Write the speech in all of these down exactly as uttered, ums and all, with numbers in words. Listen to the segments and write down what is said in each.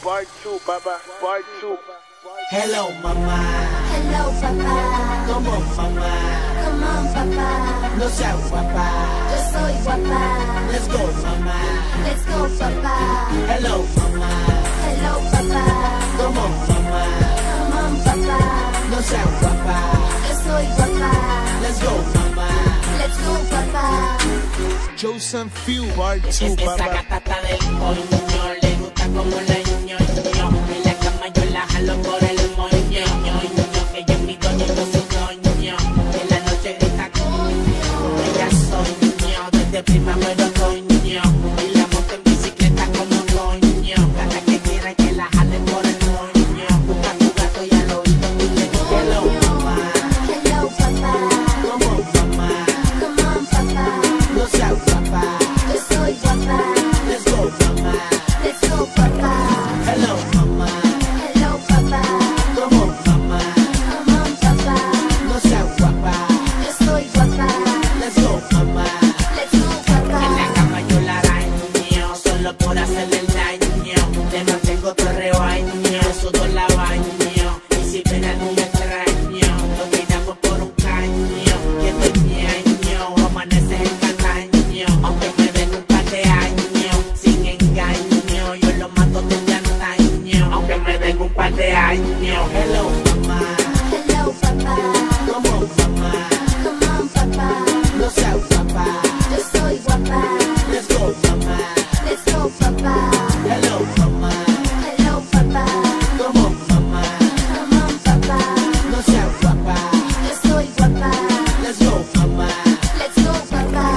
Part two, papá. Part two. Hello, mamá. Hello, papá. Come on, mamá. Come on, papá. No seas guapa. Yo soy guapa. Let's go, mamá. Let's go, papá. Hello, mamá. Hello, papá. Come on, mamá. Come on, papá. No seas guapa. Yo soy guapa. Let's go, mamá. Let's go, papá. Chosen Few, Part two, Esa papá. gatata del coño le gusta como la ñoño. En la cama yo la jalo por el moño. Que ella es mi doña y yo su doño. En la noche grita coño. Ella soñó desde primavera coño. Y la monta en bicicleta como coño. Cada que quiera que la jale por el moño. Busca tu gato y al oído dile hello mamá. Hello, papá. Come on, mamá. Come on, papá. No seas guapa. Yo soy guapa. Let's go, mamá. Let's go, papá. Hello, mamá. Hello, papá. Come on, mamá. Come on, papá. No seas guapa. Yo soy guapa. Let's go, mamá. Let's go, papá. En la cama yo la araño, solo por hacerle el daño. Le mantengo todo el rebaño, sudo la baño. Y si ven algún extraño, lo tiramos por un caño. Y este ñaño amanece en Cataño. Aunque me den un par de años, sin engaño, yo lo mato desde antaño. Aunque me den un par de años. Hello, mamá. Hello, papá. Come on, mamá. Come on, papá. No seas guapa. Yo soy guapa. Let's go, mamá. Let's go, papá. Hello, mamá. Hello, papá. Come on, mamá. Come on, papá. No seas guapa. Yo soy guapa. Let's go, mamá. Let's go, papá.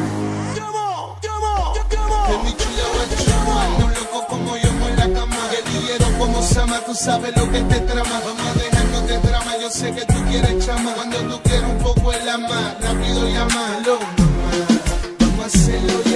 Que mi chula guachama, no loco como yo en la cama. Guerrillero como Sama, tú sabes lo que te trama. Vamos a dejarnos de drama, yo sé que tú quieres chama. Cuando tú quieres un poco el ama, rápido llama. Hello, mamá, vamos a hacerlo ya.